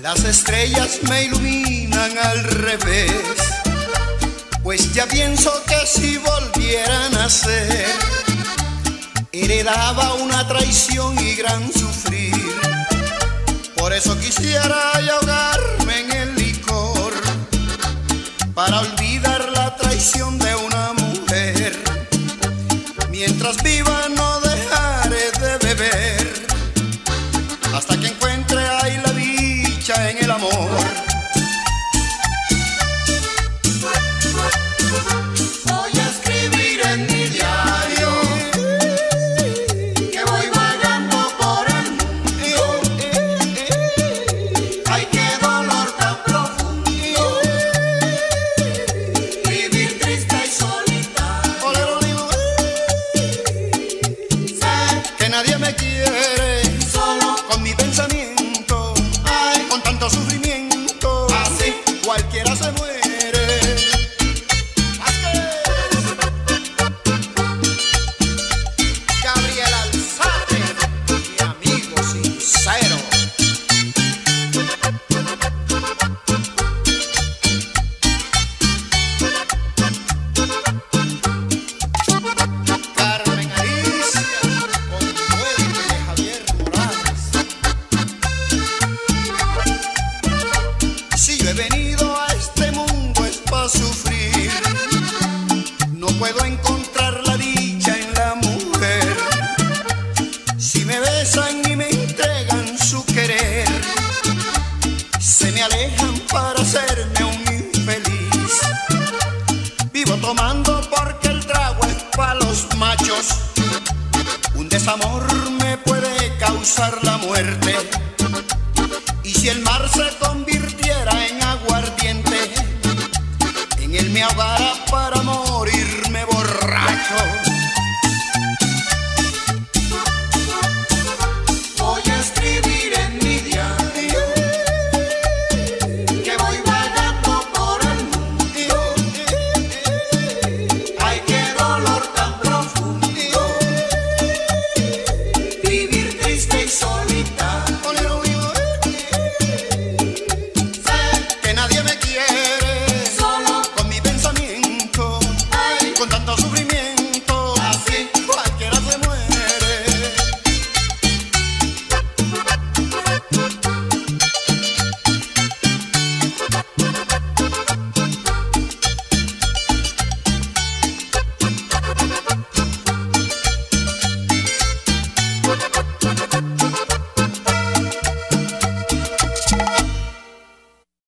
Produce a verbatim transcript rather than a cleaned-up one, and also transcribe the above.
Las estrellas me iluminan al revés, pues ya pienso que si volvieran a ser, heredaba una traición y gran sufrir. Por eso quisiera yo ahogarme en el licor, para olvidar la traición de una mujer. Mientras viva no dejaré de beber, hasta que encuentre ahí la dicha en el amor. Voy a escribir en mi diario que voy vagando por el mundo. Ay, qué dolor tan profundo, vivir triste y solitario. Sé que nadie me quiere, Solo con mi pensamiento, ay, con tanto sufrimiento, así cualquiera se muere. Gabriel Alzate, mi amigo sincero. Carmen Alicia, con muerte de Javier Morales. Si yo he venido a este mundo es para sufrir, no puedo encontrar la dicha en la mujer. Si me besan y me entregan su querer, se me alejan para hacerme un infeliz. Vivo tomando porque el trago es para los machos. Un desamor me puede causar la muerte, y si el mar se convirtiera en aguardiente, en él me ahogara para morirme borracho. voy a escribir en mi diario que voy vagando por el mundo. Ay, qué dolor tan profundo, vivir triste y solitario. Que nadie me quiere, Solo con mi pensamiento, ay, con tanto sufrimiento.